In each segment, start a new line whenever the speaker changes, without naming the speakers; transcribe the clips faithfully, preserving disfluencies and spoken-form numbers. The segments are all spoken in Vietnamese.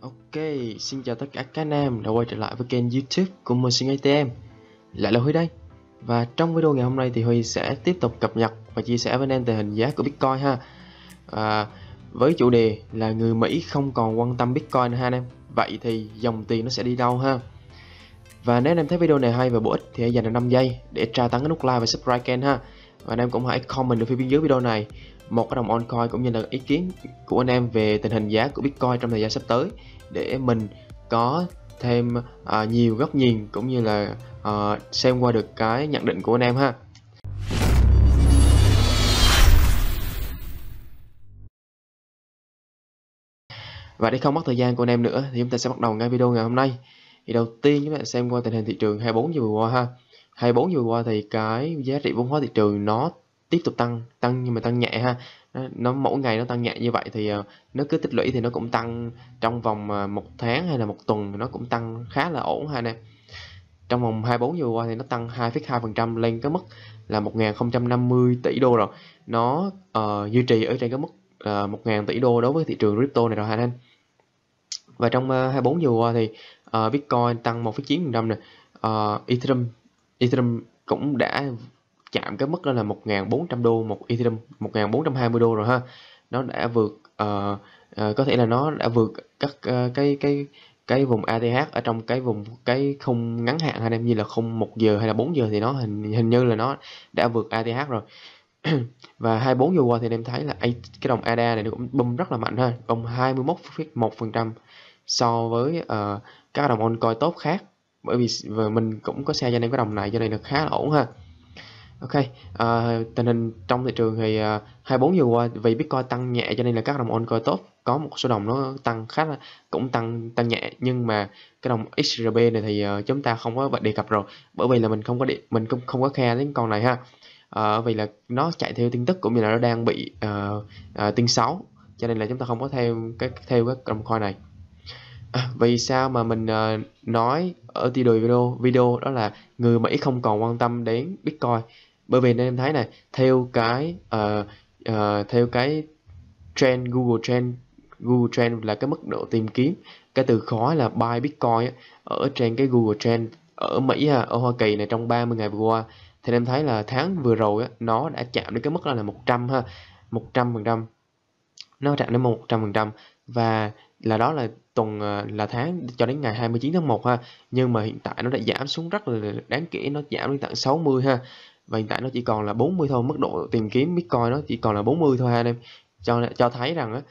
Ok, xin chào tất cả các anh em đã quay trở lại với kênh YouTube của Motion a tê em. Lại là Huy đây. Và trong video ngày hôm nay thì Huy sẽ tiếp tục cập nhật và chia sẻ với anh em tình hình giá của Bitcoin ha. À, với chủ đề là người Mỹ không còn quan tâm Bitcoin nữa ha anh em. Vậy thì dòng tiền nó sẽ đi đâu ha? Và nếu anh em thấy video này hay và bổ ích thì hãy dành năm giây để tra tấn cái nút like và subscribe kênh ha. Và anh em cũng hãy comment được phía bên dưới video này một cái đồng altcoin cũng như là ý kiến của anh em về tình hình giá của Bitcoin trong thời gian sắp tới, để mình có thêm uh, nhiều góc nhìn cũng như là uh, xem qua được cái nhận định của anh em ha. Và để không mất thời gian của anh em nữa thì chúng ta sẽ bắt đầu ngay video ngày hôm nay. Thì đầu tiên chúng ta xem qua tình hình thị trường hai mươi bốn giờ vừa qua ha. hai mươi bốn giờ vừa qua thì cái giá trị vốn hóa thị trường nó tiếp tục tăng tăng nhưng mà tăng nhẹ ha. Nó, nó mỗi ngày nó tăng nhẹ như vậy thì uh, nó cứ tích lũy thì nó cũng tăng trong vòng uh, một tháng hay là một tuần thì nó cũng tăng khá là ổn ha anh em. Trong vòng hai mươi bốn giờ qua thì nó tăng hai phẩy hai phần trăm lên cái mức là một nghìn không trăm năm mươi tỷ đô rồi. Nó uh, duy trì ở trên cái mức uh, một nghìn tỷ đô đối với thị trường crypto này rồi ha anh em. Và trong uh, hai mươi bốn giờ qua thì uh, Bitcoin tăng một phẩy chín phần trăm này, uh, Ethereum Ethereum cũng đã chạm cái mức đó là một nghìn bốn trăm đô một Ethereum, một nghìn bốn trăm hai mươi đô rồi ha. Nó đã vượt uh, uh, có thể là nó đã vượt các uh, cái cái cái vùng a tê hát ở trong cái vùng cái khung ngắn hạn anh em, như là khung một giờ hay là bốn giờ thì nó hình hình như là nó đã vượt a tê hát rồi. Và hai mươi bốn giờ qua thì em thấy là cái đồng a đê a này nó cũng bung rất là mạnh ha, bung hai mươi mốt phẩy một phần trăm so với uh, các đồng altcoin tốt khác, bởi vì mình cũng có share cho anh em cái đồng này cho nên là khá là ổn ha. Ok, uh, tình hình trong thị trường thì uh, hai mươi bốn giờ qua vì Bitcoin tăng nhẹ cho nên là các đồng altcoin tốt, có một số đồng nó tăng khá là cũng tăng tăng nhẹ, nhưng mà cái đồng ích rờ pê này thì uh, chúng ta không có đề cập rồi, bởi vì là mình không có điện mình không không có khe đến con này ha. Uh, vì là nó chạy theo tin tức cũng như là nó đang bị uh, uh, tin xấu, cho nên là chúng ta không có theo cái theo cái đồng coin này. À, vì sao mà mình uh, nói ở tiêu đề video video đó là người Mỹ không còn quan tâm đến Bitcoin? Bởi vì nên em thấy này, theo cái uh, uh, theo cái trend Google Trend Google Trend là cái mức độ tìm kiếm cái từ khóa là buy Bitcoin ở trên cái Google Trend ở Mỹ ha, ở Hoa Kỳ này trong ba mươi ngày vừa qua, thì em thấy là tháng vừa rồi á, nó đã chạm đến cái mức đó là một trăm ha, một trăm phần trăm, nó chạm đến một trăm phần trăm, và là đó là tuần là tháng cho đến ngày hai mươi chín tháng một ha. Nhưng mà hiện tại nó đã giảm xuống rất là đáng kể, nó giảm đến tận sáu mươi ha, và hiện tại nó chỉ còn là bốn mươi thôi, mức độ tìm kiếm Bitcoin nó chỉ còn là bốn mươi thôi ha anh em, cho cho thấy rằng á,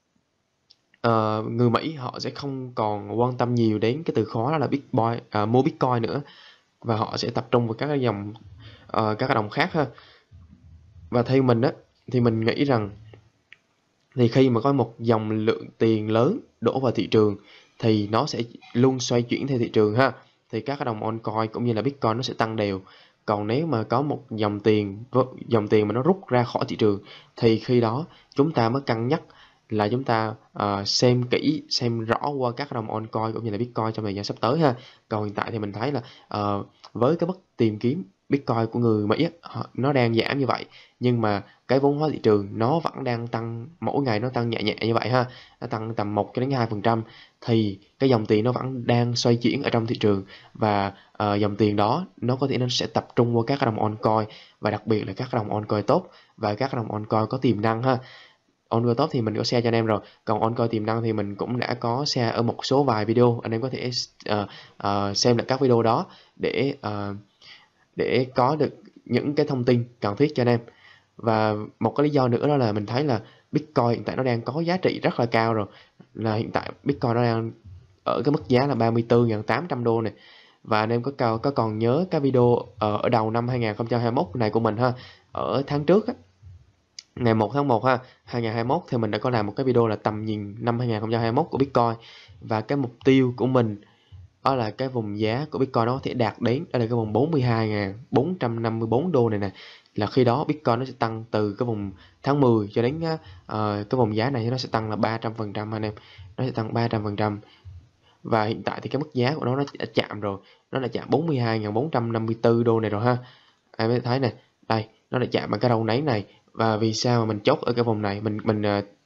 uh, người Mỹ họ sẽ không còn quan tâm nhiều đến cái từ khóa đó là Bitcoin, uh, mua Bitcoin nữa, và họ sẽ tập trung vào các cái dòng uh, các cái đồng khác ha. Và theo mình á thì mình nghĩ rằng thì khi mà có một dòng lượng tiền lớn đổ vào thị trường thì nó sẽ luôn xoay chuyển theo thị trường ha, thì các cái đồng altcoin cũng như là Bitcoin nó sẽ tăng đều. Còn nếu mà có một dòng tiền dòng tiền mà nó rút ra khỏi thị trường thì khi đó chúng ta mới cân nhắc là chúng ta uh, xem kỹ, xem rõ qua các đồng altcoin cũng như là Bitcoin trong thời gian sắp tới ha. Còn hiện tại thì mình thấy là uh, với cái mức tìm kiếm Bitcoin của người Mỹ á, nó đang giảm như vậy, nhưng mà cái vốn hóa thị trường nó vẫn đang tăng, mỗi ngày nó tăng nhẹ nhẹ như vậy ha, nó tăng tầm một cho đến hai phần trăm, thì cái dòng tiền nó vẫn đang xoay chuyển ở trong thị trường, và uh, dòng tiền đó nó có thể nó sẽ tập trung vào các đồng altcoin, và đặc biệt là các đồng altcoin tốt và các đồng altcoin có tiềm năng ha. Altcoin tốt thì mình có share cho anh em rồi, còn altcoin tiềm năng thì mình cũng đã có share ở một số vài video, anh em có thể uh, uh, xem lại các video đó để uh, để có được những cái thông tin cần thiết cho anh em. Và một cái lý do nữa đó là mình thấy là Bitcoin hiện tại nó đang có giá trị rất là cao rồi, là hiện tại Bitcoin nó đang ở cái mức giá là ba mươi tư nghìn tám trăm đô này. Và anh em có có, có còn nhớ cái video ở, ở đầu năm hai nghìn không trăm hai mươi mốt này của mình ha, ở tháng trước á, ngày một tháng một ha, hai nghìn không trăm hai mươi mốt, thì mình đã có làm một cái video là tầm nhìn năm hai nghìn không trăm hai mươi mốt của Bitcoin, và cái mục tiêu của mình đó là cái vùng giá của Bitcoin nó có thể đạt đến, đó là cái vùng bốn mươi hai nghìn bốn trăm năm mươi bốn đô này nè, là khi đó Bitcoin nó sẽ tăng từ cái vùng tháng mười cho đến uh, cái vùng giá này nó sẽ tăng là ba trăm phần trăm anh em, nó sẽ tăng ba trăm phần trăm. Và hiện tại thì cái mức giá của nó nó đã chạm rồi, nó đã chạm bốn mươi hai nghìn bốn trăm năm mươi tư đô này rồi ha, em mới thấy này, đây nó đã chạm ở cái đầu nấy này. Và vì sao mà mình chốt ở cái vùng này, mình mình uh,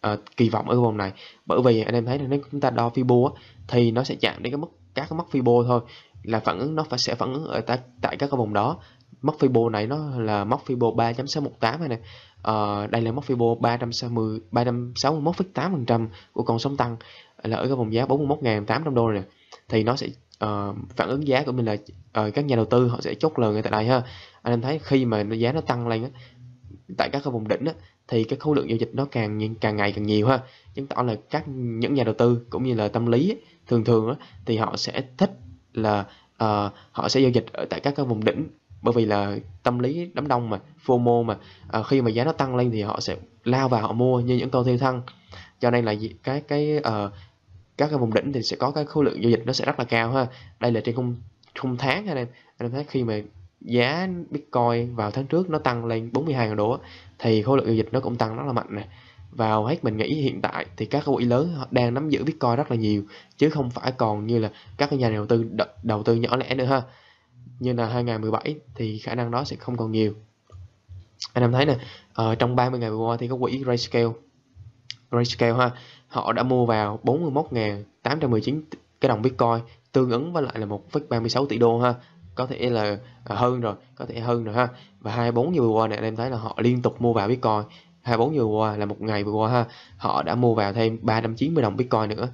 uh, kỳ vọng ở cái vùng này, bởi vì anh em thấy là nếu chúng ta đo Fibo á, thì nó sẽ chạm đến cái mức các cái mốc Fibo thôi, là phản ứng nó phải sẽ phản ứng ở tại, tại các cái vùng đó. Mốc Fibo này nó là mốc Fibo ba chấm sáu một tám này nè. Uh, đây là mốc Fibo ba trăm sáu mươi ba trăm sáu mươi mốt phẩy tám phần trăm của con sóng tăng là ở cái vùng giá bốn mươi mốt nghìn tám trăm đô này, thì nó sẽ uh, phản ứng giá của mình là uh, các nhà đầu tư họ sẽ chốt lời ngay tại đây ha. Anh em thấy khi mà giá nó tăng lên á, tại các cái vùng đỉnh á, thì cái khối lượng giao dịch nó càng càng ngày càng nhiều ha, chứng tỏ là các những nhà đầu tư cũng như là tâm lý ấy, thường thường á, thì họ sẽ thích là uh, họ sẽ giao dịch ở tại các cái vùng đỉnh, bởi vì là tâm lý đám đông mà FOMO mà, uh, khi mà giá nó tăng lên thì họ sẽ lao vào họ mua như những con theo thăng, cho nên là cái cái uh, các cái vùng đỉnh thì sẽ có cái khối lượng giao dịch nó sẽ rất là cao ha. Đây là trên khung khung tháng anh em, anh em thấy khi mà giá Bitcoin vào tháng trước nó tăng lên bốn mươi hai nghìn đô thì khối lượng giao dịch nó cũng tăng rất là mạnh này. Vào hết mình nghĩ hiện tại thì các quỹ lớn họ đang nắm giữ Bitcoin rất là nhiều, chứ không phải còn như là các nhà đầu tư đầu tư nhỏ lẻ nữa ha. Như là hai nghìn mười bảy thì khả năng đó sẽ không còn nhiều. Anh em thấy nè, ở trong ba mươi ngày vừa qua thì có quỹ Grayscale Grayscale ha, họ đã mua vào bốn mươi mốt nghìn tám trăm mười chín cái đồng Bitcoin, tương ứng với lại là một phẩy ba mươi sáu tỷ đô ha, có thể là hơn rồi, có thể hơn rồi ha. Và hai mươi bốn giờ vừa qua này anh em thấy là họ liên tục mua vào Bitcoin. hai mươi bốn giờ vừa qua là một ngày vừa qua ha, họ đã mua vào thêm ba trăm chín mươi đồng Bitcoin nữa,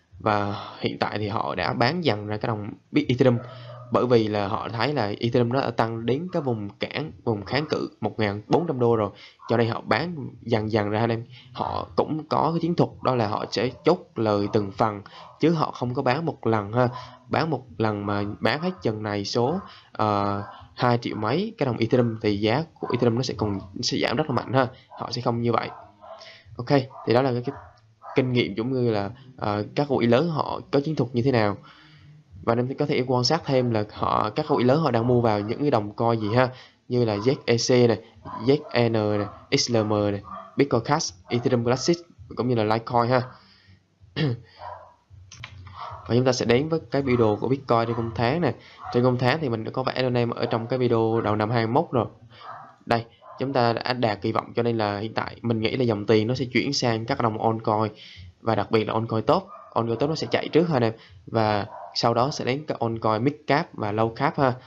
và hiện tại thì họ đã bán dần ra cái đồng Ethereum, bởi vì là họ thấy là Ethereum nó đã tăng đến cái vùng cản vùng kháng cự một nghìn bốn trăm đô rồi, cho nên họ bán dần dần ra anh em. Họ cũng có cái chiến thuật đó là họ sẽ chốt lời từng phần, chứ họ không có bán một lần ha. Bán một lần mà bán hết chừng này số uh, hai triệu mấy cái đồng Ethereum thì giá của Ethereum nó sẽ còn sẽ giảm rất là mạnh ha. Họ sẽ không như vậy. Ok, thì đó là cái, cái kinh nghiệm cũng như là uh, các quỹ lớn họ có chiến thuật như thế nào. Và em có thể quan sát thêm là họ các quỹ lớn họ đang mua vào những cái đồng coin gì ha, như là Z E C này, Z N này, X L M này, Bitcoin Cash, Ethereum Classic cũng như là Litecoin ha. Và chúng ta sẽ đến với cái biểu đồ của Bitcoin trên khung tháng này. Trên khung tháng thì mình đã có vẽ lên em ở trong cái video đầu năm hai mươi mốt rồi. Đây, chúng ta đã đạt kỳ vọng, cho nên là hiện tại mình nghĩ là dòng tiền nó sẽ chuyển sang các đồng oncoin, và đặc biệt là oncoin top. Oncoin top nó sẽ chạy trước ha anh em, và sau đó sẽ đến các oncoin mid cap và low cap ha.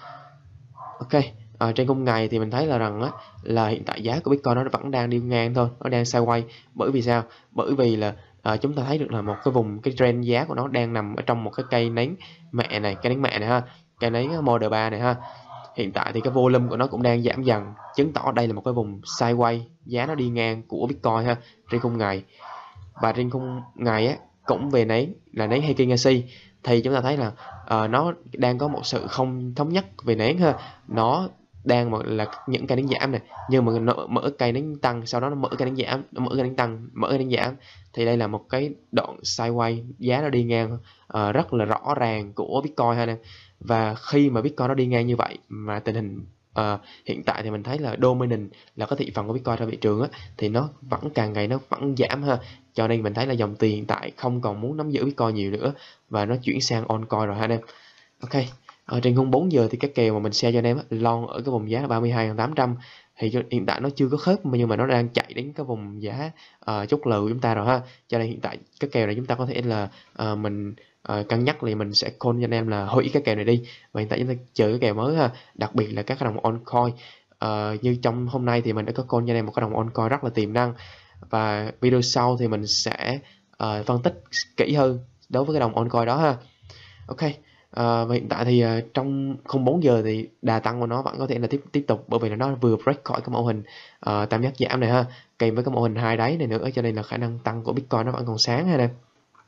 Ok, à, trên khung ngày thì mình thấy là rằng á, là hiện tại giá của Bitcoin nó vẫn đang đi ngang thôi, nó đang sideways. Bởi vì sao? Bởi vì là à, chúng ta thấy được là một cái vùng cái trend giá của nó đang nằm ở trong một cái cây nến mẹ này, cây nến mẹ này ha, cây nến model ba này ha. Hiện tại thì cái volume của nó cũng đang giảm dần, chứng tỏ đây là một cái vùng sideways, giá nó đi ngang của Bitcoin ha, trên khung ngày. Và trên khung ngày á, cũng về nến là nến Heikin-Ashi, thì chúng ta thấy là uh, nó đang có một sự không thống nhất về nến ha. Nó đang là những cây nến giảm này, nhưng mà nó mở cây nến tăng, sau đó nó mở cây nến giảm, nó mở cây nến tăng, mở cây nến giảm, thì đây là một cái đoạn sideways, giá nó đi ngang uh, rất là rõ ràng của Bitcoin ha nè. Và khi mà Bitcoin nó đi ngang như vậy mà tình hình uh, hiện tại thì mình thấy là dominant là cái thị phần của Bitcoin trên thị trường á, thì nó vẫn càng ngày nó vẫn giảm ha. Cho nên mình thấy là dòng tiền hiện tại không còn muốn nắm giữ Bitcoin nhiều nữa, và nó chuyển sang oncoin rồi ha anh em. Ok, ở trên khung bốn giờ thì cái kèo mà mình share cho anh em á, long ở cái vùng giá là ba mươi hai nghìn tám trăm, thì hiện tại nó chưa có khớp, nhưng mà nó đang chạy đến cái vùng giá uh, chốt lời của chúng ta rồi ha. Cho nên hiện tại cái kèo này chúng ta có thể là uh, mình uh, cân nhắc thì mình sẽ call cho anh em là hủy cái kèo này đi, và hiện tại chúng ta chờ cái kèo mới ha. Đặc biệt là các cái đồng oncoin, uh, như trong hôm nay thì mình đã có call cho anh em một cái đồng oncoin rất là tiềm năng, và video sau thì mình sẽ uh, phân tích kỹ hơn đối với cái đồng oncoin đó ha. Ok, uh, và hiện tại thì uh, trong không bốn giờ thì đà tăng của nó vẫn có thể là tiếp tiếp tục, bởi vì là nó vừa break khỏi cái mô hình uh, tam giác giảm này ha, kèm với cái mô hình hai đáy này nữa, cho nên là khả năng tăng của Bitcoin nó vẫn còn sáng ha nè.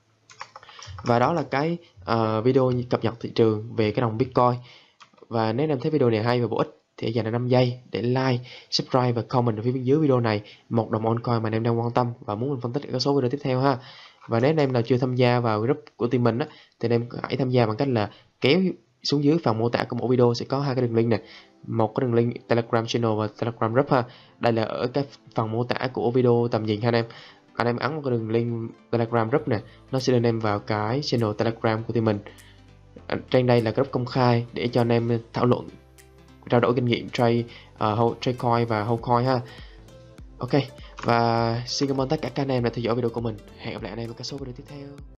Và đó là cái uh, video cập nhật thị trường về cái đồng Bitcoin. Và nếu em thấy video này hay và bổ ích thì hãy dành ra năm giây để like, subscribe và comment ở phía bên dưới video này một đồng oncoin mà em đang quan tâm và muốn mình phân tích các số video tiếp theo ha. Và nếu em nào chưa tham gia vào group của team mình á, thì em hãy tham gia bằng cách là kéo xuống dưới phần mô tả của mỗi video sẽ có hai cái đường link này, một cái đường link Telegram channel và Telegram group ha. Đây là ở cái phần mô tả của video tầm nhìn ha anh em. Anh em ấn vào cái đường link Telegram group này, nó sẽ đưa anh em vào cái channel Telegram của team mình. Trên đây là group công khai để cho anh em thảo luận, trao đổi kinh nghiệm trade uh, trade coin và hold coin ha. Ok, Và xin cảm ơn tất cả các anh em đã theo dõi video của mình. Hẹn gặp lại anh em ở các số video tiếp theo.